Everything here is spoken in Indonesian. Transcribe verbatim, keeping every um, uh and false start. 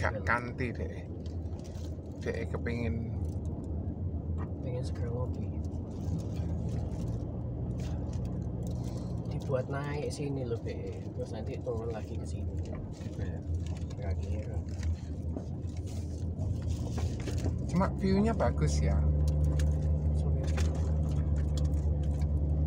gak kanti deh. Dek kepingin pengen segera ngopi. Dibuat naik sini loh, Be. Terus nanti turun lagi ke sini. gitu ya. Gak kira. Cuma view-nya bagus ya.